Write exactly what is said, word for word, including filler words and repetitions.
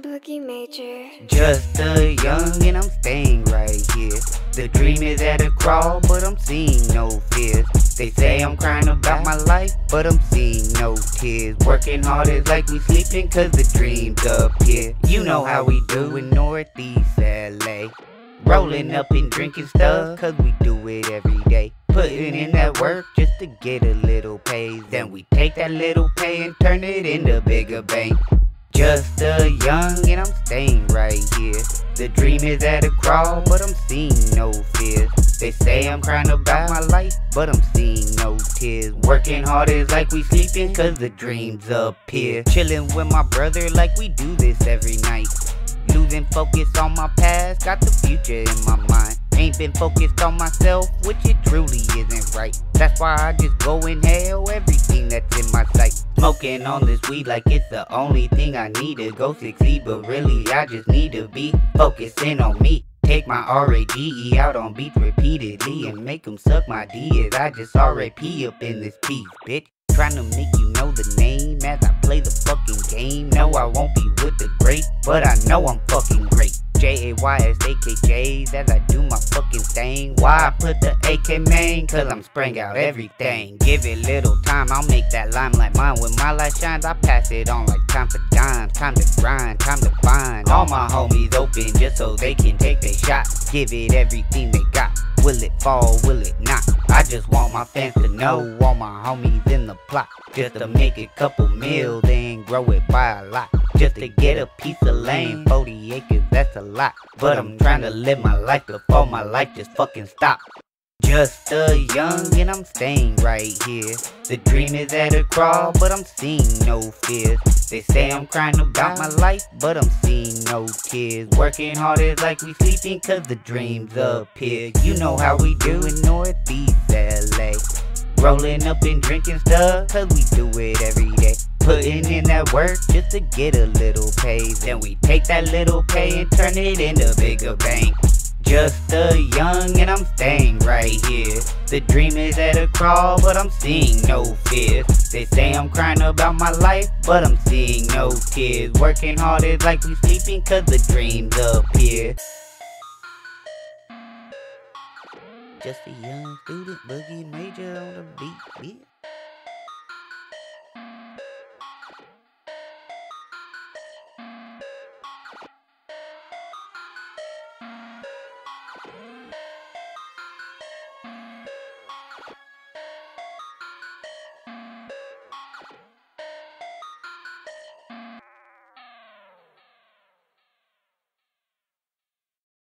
Boogie Major. Just a young and I'm staying right here. The dream is at a crawl, but I'm seeing no fears. They say I'm crying about my life, but I'm seeing no tears. Working hard is like we sleeping cause the dream's up here. You know how we do in Northeast L A. Rolling up and drinking stuff cause we do it every day. Putting in that work just to get a little pay. Then we take that little pay and turn it into bigger bank. Just a young and I'm staying right here. The dream is at a crawl, but I'm seeing no fears. They say I'm crying about my life, but I'm seeing no tears. Working hard is like we sleeping cause the dream's up here. Chilling with my brother like we do this every night. Losing focus on my past, got the future in my mind. Ain't been focused on myself, which it truly isn't right. That's why I just go inhale everything that's in my sight. Smoking on this weed like it's the only thing I need to go succeed. But really I just need to be focusing on me. Take my R A G E out on beats repeatedly and make them suck my D as I just R A P up in this piece, bitch. Trying to make you know the name as I play the fucking game. No, I won't be with the great, but I know I'm fucking great. J A Y S A K J's as I do my fucking thing. Why I put the A K main? Cause I'm spraying out everything. Give it little time, I'll make that limelight mine. When my light shines, I pass it on like time for dimes. Time to grind, time to find all my homies open just so they can take their shot. Give it everything they got. Will it fall, will it not? I just want my fans to know all my homies in the plot. Just to make a couple mil, then grow it by a lot. Just to get a piece of land, forty acres, that's a lot. But I'm trying to live my life before my life just fucking stop. Just a young and I'm staying right here. The dream is at a crawl, but I'm seeing no fears. They say I'm crying about my life, but I'm seeing no tears. Working hard is like we sleeping cause the dream's up here. You know how we do in Northeast L A. Rolling up and drinking stuff cause we do it every day. Putting in that work just to get a little pay. Then we take that little pay and turn it into bigger bank. Just a young and I'm staying right here. The dream is at a crawl, but I'm seeing no fears. They say I'm crying about my life, but I'm seeing no tears. Working hard is like we sleeping cause the dream's up here. Just a young student, Boogie Major on the beat, bitch.